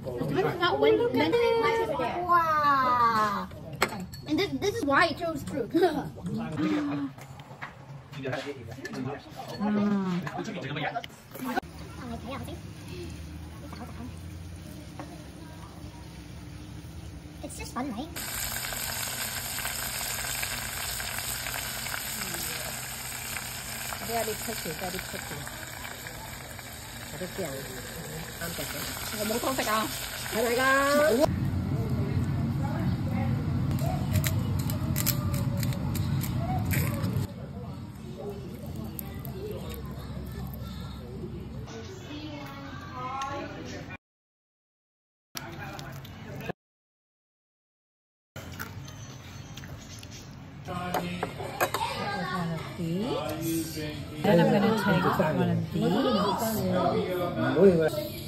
Not when wow. And this is why I chose fruit. It's just fun, right? Very pretty, very pretty. Rất kiểu ăn kẹt đấy. Muốn không phải đâu. Oh my god. Then I'm going to take one of these.